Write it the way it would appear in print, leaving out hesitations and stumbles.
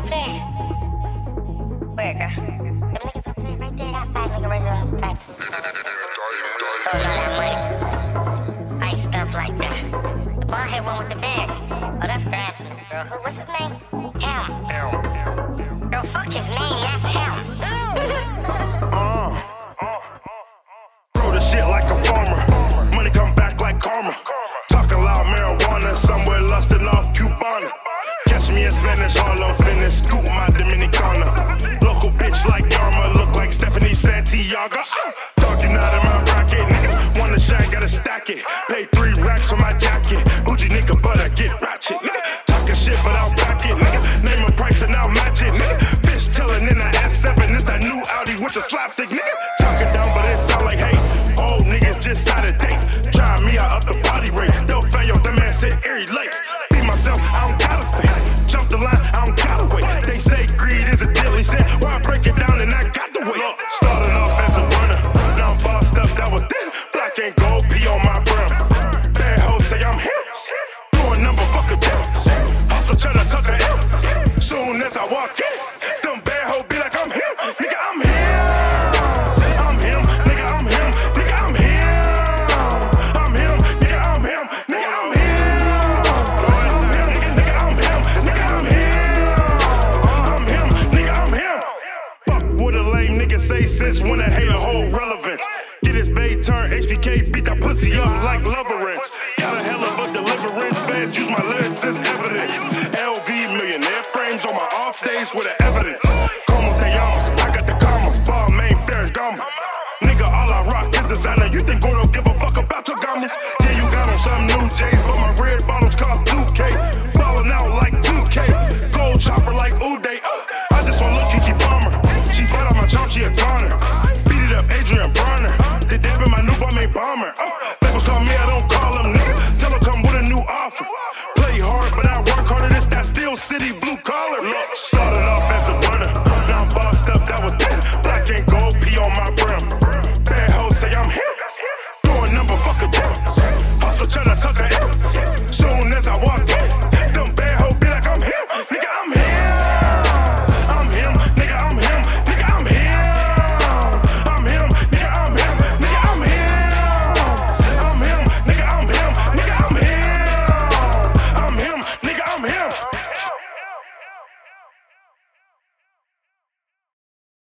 over there? Where, girl? Them niggas over there right there, that fat nigga right there on the back. Oh, that money. Ice stuff like that. The bar head one with the beard. Oh, that's Gramps, girl. What's his name? Girl, fuck his name, that's him. Throw the shit like a farmer. Money come back like karma. Talking loud marijuana, somewhere lusting off Cubana. Catch me in Spanish, Harlem, finish, scoop my Dominicana. Local bitch like Yarma, look like Stephanie Santiago. Talking out of my rocket, nigga. Wanna shine, gotta stack it. Pay 3 racks for my jacket. Bougie nigga, but I get ratchet, nigga. Talking shit, but I'll back it, nigga. Name a price and I'll match it, nigga. Bitch chillin' in the S7, it's that new Audi with the slapstick, nigga. Talking down, but it sound like hate. Old niggas just out of date. Try me, I up the body rate. They'll fail, the man said Erie Lake. Be myself, I don't gotta fake. Jump the line, I don't gotta wait. They say greed is a deal, he said, well, I break it down and I got the weight. Started off as a runner, now I'm bossed up, that was then. Black and gold, P on my brim. Bad hoes say I'm him. Doing number fuck a tip. Hustle tryna tuck a L. Soon as I walk in, them bad hoes be like I'm him. Nigga, I'm him. I'm him, nigga, I'm him. Nigga, I'm him. I'm him, nigga, I'm him. Nigga, I'm him. I'm him, nigga, I'm him. Nigga, I'm him. I'm him, nigga, I'm him. Fuck what a lame nigga say since when a hater hold relevance. Get his bae turn HBK, beat that pussy up like Loverance. Got a hell of a deliverance, fans use my lyrics as evidence. LV millionaire frames on my off days with the evidence. Como te llamas? I got the commas, ball main, Ferragamo. Nigga, all I rock is designer. You think Gordo give a fuck about your garments? Yeah, you got on some new J's, but my red bottoms cost 2K. Ballin' out like 2K. Gold chopper like Uday. I just want look Kiki Palmer. She bought on my chomp, she a goner. Beat it up, Adrian Bronner. They dabbing my new bomb, bomber.